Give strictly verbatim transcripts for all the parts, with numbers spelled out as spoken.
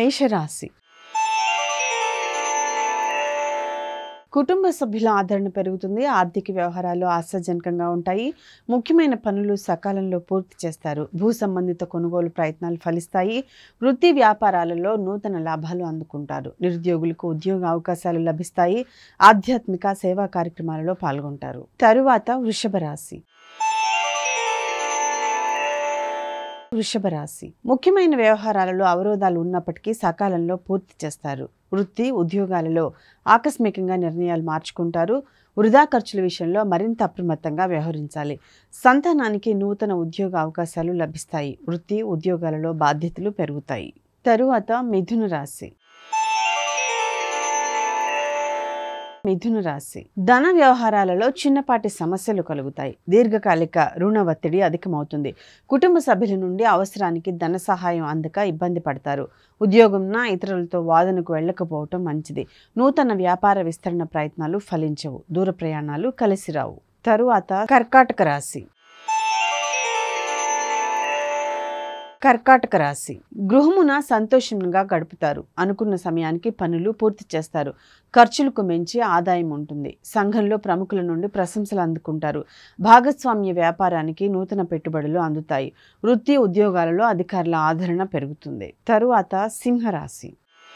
మేషరాశి కుటుంబ సభ్యుల ఆదరణ పెరుగుతుంది. ఆర్థిక వ్యవహారాలు ఆశాజనకంగా ఉంటాయి. ముఖ్యమైన పనులు సకాలంలో పూర్తి చేస్తారు. భూ సంబంధిత కొనుగోలు ప్రయత్నాలు ఫలిస్తాయి. వృత్తి వ్యాపారాలలో నూతన లాభాలు అందుకుంటారు. నిరుద్యోగులకు ఉద్యోగ అవకాశాలు లభిస్తాయి. ఆధ్యాత్మిక సేవా కార్యక్రమాలలో పాల్గొంటారు. తరువాత వృషభ రాశి వృషభ రాశి ముఖ్యమైన వ్యవహారాలలో అవరోధాలు ఉన్నప్పటికీ సకాలంలో పూర్తి చేస్తారు. వృత్తి ఉద్యోగాలలో ఆకస్మికంగా నిర్ణయాలు మార్చుకుంటారు. వృధా ఖర్చుల విషయంలో మరింత అప్రమత్తంగా వ్యవహరించాలి. సంతానానికి నూతన ఉద్యోగ అవకాశాలు లభిస్తాయి. వృత్తి ఉద్యోగాలలో బాధ్యతలు పెరుగుతాయి. తరువాత మిథున రాశి మిథున రాశి ధన వ్యవహారాలలో చిన్నపాటి సమస్యలు కలుగుతాయి. దీర్ఘకాలిక రుణ ఒత్తిడి అధికమవుతుంది. కుటుంబ సభ్యుల నుండి అవసరానికి ధన సహాయం అందక ఇబ్బంది పడతారు. ఉద్యోగంన ఇతరులతో వాదనకు వెళ్ళకపోవటం మంచిది. నూతన వ్యాపార విస్తరణ ప్రయత్నాలు ఫలించవు. దూర ప్రయాణాలు కలిసిరావు. తరువాత కర్కాటక రాశి కర్కాటక రాశి గృహమున సంతోషంగా గడుపుతారు. అనుకున్న సమయానికి పనులు పూర్తి చేస్తారు. ఖర్చులకు మించి ఆదాయం ఉంటుంది. సంఘంలో ప్రముఖుల నుండి ప్రశంసలు అందుకుంటారు. భాగస్వామ్య వ్యాపారానికి నూతన పెట్టుబడులు అందుతాయి. వృత్తి ఉద్యోగాలలో అధికారుల ఆదరణ పెరుగుతుంది. తరువాత సింహరాశి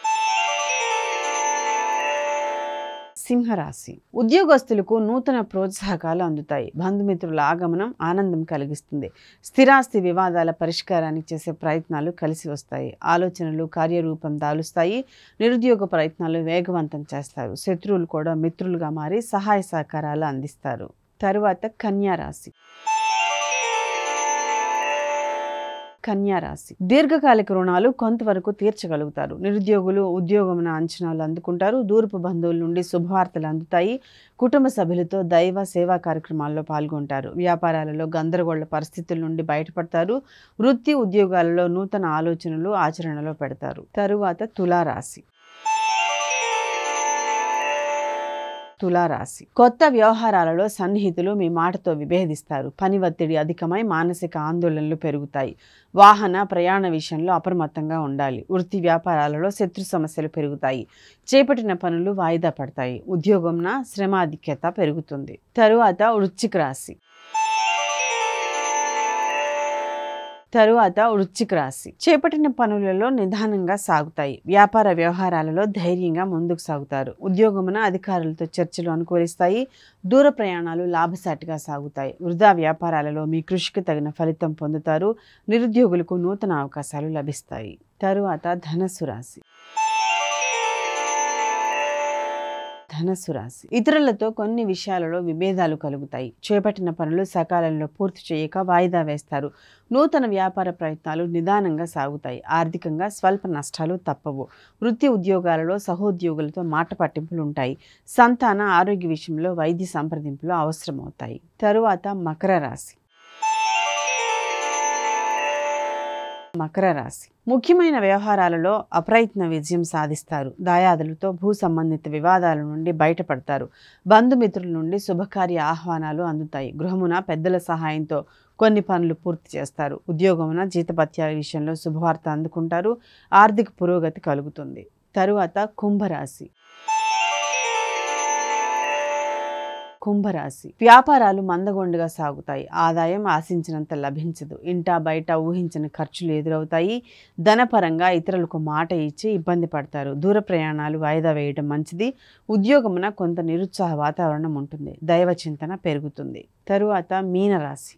సింహరాశి ఉద్యోగస్తులకు నూతన ప్రోత్సాహకాలు అందుతాయి. బంధుమిత్రుల ఆగమనం ఆనందం కలిగిస్తుంది. స్థిరాస్తి వివాదాల పరిష్కారానికి చేసే ప్రయత్నాలు కలిసి వస్తాయి. ఆలోచనలు కార్యరూపం దాలుస్తాయి. నిరుద్యోగ ప్రయత్నాలు వేగవంతం చేస్తారు. శత్రువులు కూడా మిత్రులుగా మారి సహాయ సహకారాలు అందిస్తారు. తరువాత కన్యా రాశి కన్యా రాశి దీర్ఘకాలిక రుణాలు కొంతవరకు తీర్చగలుగుతారు. నిరుద్యోగులు ఉద్యోగమున అంచనాలు అందుకుంటారు. దూరపు బంధువుల నుండి శుభవార్తలు అందుతాయి. కుటుంబ సభ్యులతో దైవ సేవా కార్యక్రమాల్లో పాల్గొంటారు. వ్యాపారాలలో గందరగోళ పరిస్థితుల నుండి బయటపడతారు. వృత్తి ఉద్యోగాలలో నూతన ఆలోచనలు ఆచరణలో పెడతారు. తరువాత తులారాశి తులారాశి కొత్త వ్యవహారాలలో సన్నిహితులు మీ మాటతో విభేదిస్తారు. పని ఒత్తిడి అధికమై మానసిక ఆందోళనలు పెరుగుతాయి. వాహన ప్రయాణ విషయంలో అప్రమత్తంగా ఉండాలి. వృత్తి వ్యాపారాలలో శత్రు సమస్యలు పెరుగుతాయి. చేపట్టిన పనులు వాయిదా పడతాయి. ఉద్యోగంన శ్రమాధిక్యత పెరుగుతుంది. తరువాత వృశ్చిక రాశి తరువాత వృశ్చిక రాశి చేపట్టిన పనులలో నిదానంగా సాగుతాయి. వ్యాపార వ్యవహారాలలో ధైర్యంగా ముందుకు సాగుతారు. ఉద్యోగమున అధికారులతో చర్చలు అనుకూలిస్తాయి. దూర ప్రయాణాలు లాభసాటిగా సాగుతాయి. వృధా వ్యాపారాలలో మీ కృషికి తగిన ఫలితం పొందుతారు. నిరుద్యోగులకు నూతన అవకాశాలు లభిస్తాయి. తరువాత ధనస్సు రాశి ధనస్సు రాశి ఇతరులతో కొన్ని విషయాలలో విభేదాలు కలుగుతాయి. చేపట్టిన పనులు సకాలంలో పూర్తి చేయక వాయిదా వేస్తారు. నూతన వ్యాపార ప్రయత్నాలు నిదానంగా సాగుతాయి. ఆర్థికంగా స్వల్ప నష్టాలు తప్పవు. వృత్తి ఉద్యోగాలలో సహోద్యోగులతో మాట పట్టింపులు ఉంటాయి. సంతాన ఆరోగ్య విషయంలో వైద్య సంప్రదింపులు అవసరమవుతాయి. తరువాత మకర రాశి మకర రాశి ముఖ్యమైన వ్యవహారాలలో అప్రయత్న విజయం సాధిస్తారు. దాయాదులతో భూ సంబంధిత వివాదాల నుండి బయటపడతారు. బంధుమిత్రుల నుండి శుభకార్య ఆహ్వానాలు అందుతాయి. గృహమున పెద్దల సహాయంతో కొన్ని పనులు పూర్తి చేస్తారు. ఉద్యోగమున జీతభత్యాల విషయంలో శుభవార్త అందుకుంటారు. ఆర్థిక పురోగతి కలుగుతుంది. తరువాత కుంభరాశి కుంభరాశి వ్యాపారాలు మందగొండుగా సాగుతాయి. ఆదాయం ఆశించినంత లభించదు. ఇంటా బయట ఊహించిన ఖర్చులు ఎదురవుతాయి. ధనపరంగా ఇతరులకు మాట ఇచ్చి ఇబ్బంది పడతారు. దూర ప్రయాణాలు వాయిదా వేయడం మంచిది. ఉద్యోగమున కొంత నిరుత్సాహ వాతావరణం ఉంటుంది. దైవ చింతన పెరుగుతుంది. తరువాత మీనరాశి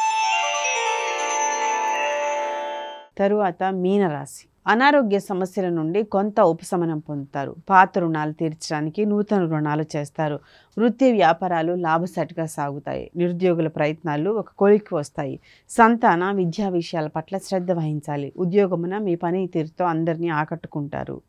తరువాత మీనరాశి అనారోగ్య సమస్యల నుండి కొంత ఉపశమనం పొందుతారు. పాత రుణాలు తీర్చడానికి నూతన రుణాలు చేస్తారు. వృత్తి వ్యాపారాలు లాభసాటిగా సాగుతాయి. నిరుద్యోగుల ప్రయత్నాలు ఒక కొలిక్కి వస్తాయి. సంతాన విద్యా విషయాల పట్ల శ్రద్ధ వహించాలి. ఉద్యోగమున మీ పనితీరుతో అందరినీ ఆకట్టుకుంటారు.